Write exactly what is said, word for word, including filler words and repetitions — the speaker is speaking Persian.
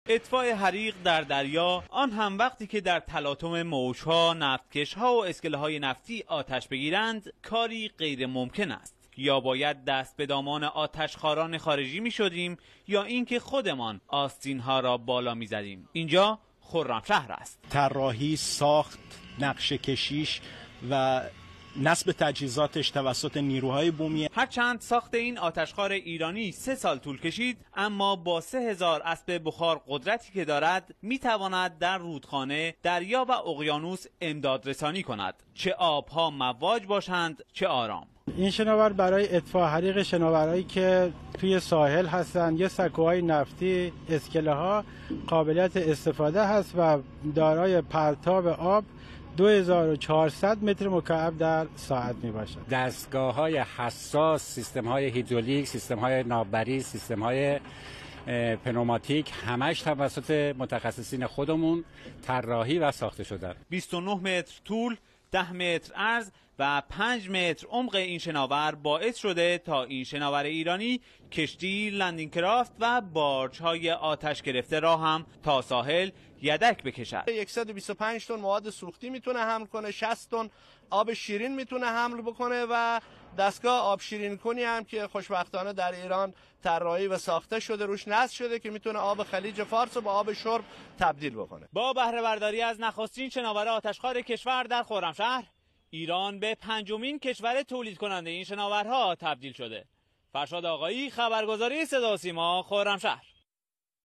اطفاء حریق در دریا، آن هم وقتی که در تلاطم موج‌ها، نفتکش‌ها و اسکله‌های نفتی آتش بگیرند، کاری غیر ممکن است. یا باید دست به دامان آتشخواران خارجی می شدیم یا اینکه خودمان آستین‌ها را بالا می زدیم. اینجا خرمشهر است. طراحی، ساخت، نقشه کشیش و نصب تجهیزاتش توسط نیروهای بومی. هرچند ساخت این آتشخوار ایرانی سه سال طول کشید، اما با سه هزار اسب بخار قدرتی که دارد میتواند در رودخانه، دریا و اقیانوس امداد رسانی کند، چه آبها مواج باشند چه آرام. این شناور برای اطفاء حریق شناورایی که توی ساحل هستند، یه سکوهای نفتی، اسکله ها قابلیت استفاده هست و دارای پرتاب آب دو هزار و چهارصد متر مکعب در ساعت می باشد. دستگاه های حساس، سیستم های هیدرولیک، سیستم های ناوبری، سیستم های پنوماتیک، همش توسط متخصصین خودمون طراحی و ساخته شدن. بیست و نه متر طول، ده متر عرض و پنج متر عمق این شناور باعث شده تا این شناور ایرانی کشتی، لندینگ کرافت و بارج‌های آتش گرفته را هم تا ساحل یدک بکشد. صد و بیست و پنج تن مواد سوختی میتونه حمل کنه، شصت تن آب شیرین میتونه حمل بکنه و دستگاه آب شیرین کنی هم که خوشبختانه در ایران طراحی و ساخته شده، روش نصب شده که میتونه آب خلیج فارس رو به آب شرب تبدیل بکنه. با بهره برداری از نخستین شناور آتشخوار کشور در خرمشهر، ایران به پنجمین کشور تولید کننده این شناورها تبدیل شده. فرشاد آقایی، خبرگزاری صدا و سیما، خرمشهر.